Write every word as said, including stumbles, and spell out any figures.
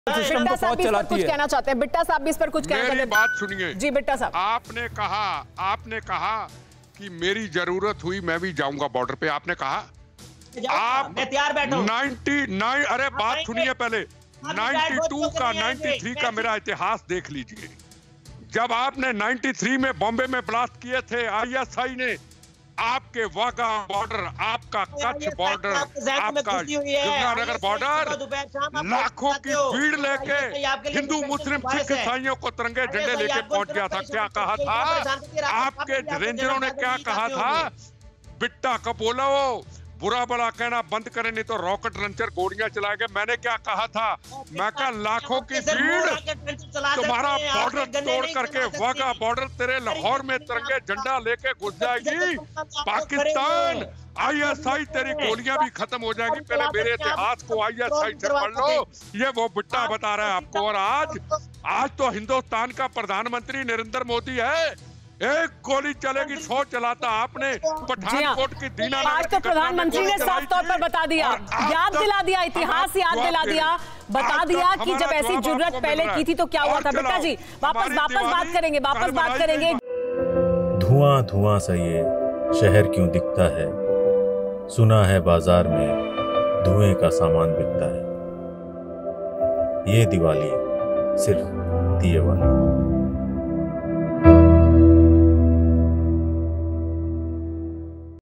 System को फौज चलाती है। कुछ कहना चाहते हैं बिट्टा साहब भी इस पर कुछ कहना चाहते हैं। मेरी बात सुनिए जी बिट्टा साहब, आपने कहा आपने कहा कि मेरी जरूरत हुई मैं भी जाऊंगा बॉर्डर पे। आपने कहा आप मैं तैयार बैठा हूं। नाइन्टी नाइन अरे बात सुनिए पहले बानवे का तिरानवे का मेरा इतिहास देख लीजिए। जब आपने तिरानवे में बॉम्बे में ब्लास्ट किए थे आईएसआई ने, आपके वाघा बॉर्डर, आपका कच्छ बॉर्डर, आपका यमुनानगर बॉर्डर लाखों की भीड़ लेके हिंदू मुस्लिम सिख ईसाइयों को तिरंगे झंडे लेके पहुंच गया था। क्या कहा था आपके रेंजरों ने? क्या कहा था? बिट्टा का बोला वो बुरा बड़ा कहना बंद करें नहीं तो रॉकेट लॉन्चर गोलियां चलाएंगे। मैंने क्या कहा था? मैं कहा लाखों की भीड़ तुम्हारा बॉर्डर तोड़ करके वाघा बॉर्डर तेरे लाहौर में तिरंगे झंडा लेके घुस जाएगी। पाकिस्तान आईएसआई तेरी गोलियां भी खत्म हो जाएगी। पहले मेरे इतिहास को आईएसआई से पढ़ लो। ये वो बिट्टा बता रहा है आपको। और आज आज तो हिंदुस्तान का प्रधानमंत्री नरेंद्र मोदी है। एक गोली चलेगी सौ चलाता आपने। पठानकोट की दीना आज तो प्रधानमंत्री ने साफ तौर पर बता दिया, याद दिला दिया, इतिहास याद दिला दिया, बता दिया कि जब ऐसी जरूरत पहले की थी तो क्या हुआ था। बेटा जी वापस वापस बात करेंगे वापस बात करेंगे। धुआं धुआं सा ये शहर क्यों दिखता है, सुना है बाजार में धुएं का सामान बिकता है। ये दिवाली सिर्फ दिए वाली।